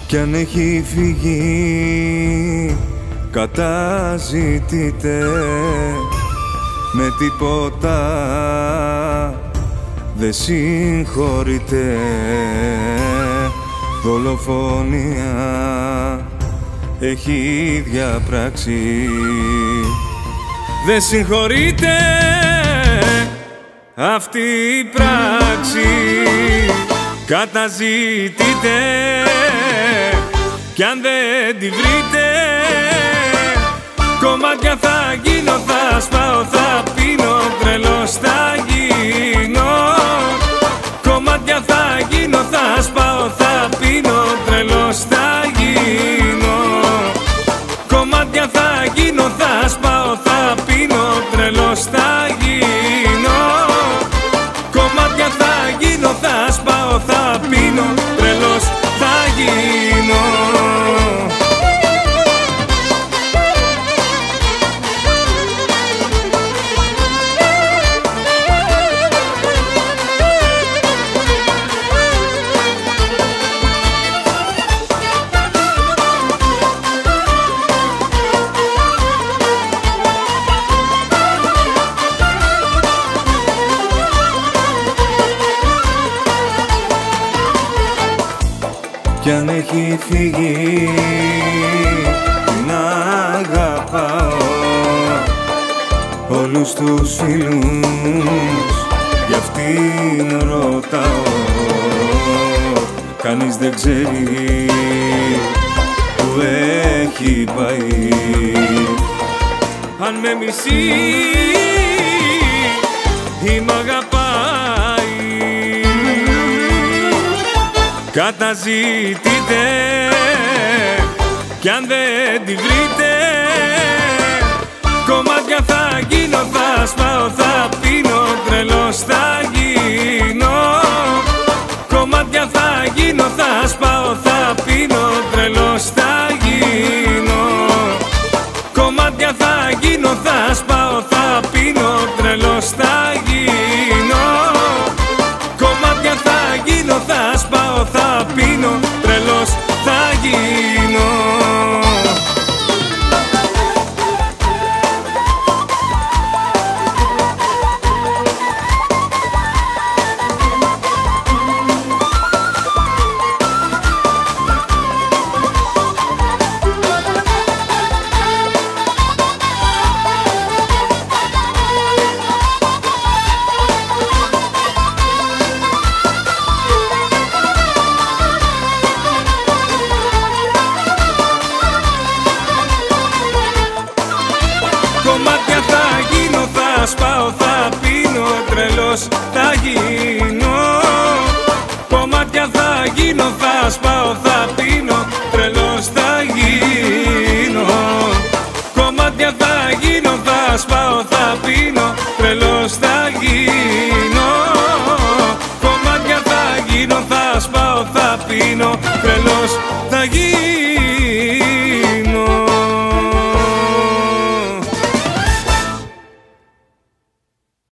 κι αν έχει φύγει καταζητείτε, με τίποτα δε συγχωρείτε. Δολοφονία έχει διαπράξει, δε συγχωρείτε αυτή η πράξη. Καταζητείτε κι αν δεν τη βρείτε, κομμάτια θα γίνω, θα σπάω, θα πίνω, τρελός θα γίνω. Κομμάτια θα γίνω, θα σπάω, θα πίνω, τρελός θα γίνω. Κομμάτια θα γίνω, θα σπάω, θα πίνω, τρελός θα γίνω. Κομμάτια θα γίνω, θα σπάω, θα πίνω, τρελός θα γίνω. Κι αν έχει φύγει την αγαπάω, όλους τους φίλους για αυτήν ρωτάω. Κανείς δεν ξέρει που έχει πάει, αν με μισεί ή μ' αγαπάει. Καταζητείτε κι αν δεν τη βρείτε, κομμάτια θα γίνω, θα σπάω, θα πίνω, τρελός θα γίνω. Κομμάτια θα γίνω, θα σπάω, θα πίνω, τρελός θα γίνω. Κομμάτια θα γίνω, θα σπάω, θα πίνω, τρελός θα γίνω. Κομμάτια θα γίνω, θα σπάω, θα πίνω, τρελός θα γίνω. Κομμάτια θα γίνω, θα σπάω, θα πίνω, τρελός θα γίνω. Κομμάτια θα γίνω, θα σπάω, θα πίνω, τρελός θα γίνω. Κομμάτια θα γίνω, θα σπάω, θα πίνω, τρελός θα γίνω.